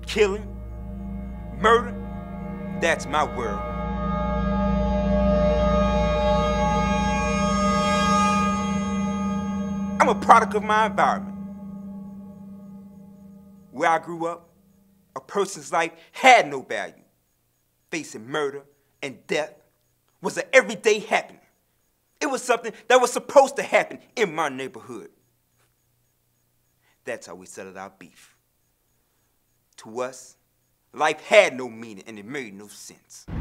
killing, murder, that's my world. I'm a product of my environment. Where I grew up, a person's life had no value. Facing murder and death was an everyday happening. It was something that was supposed to happen in my neighborhood. That's how we settled our beef. To us, life had no meaning and it made no sense.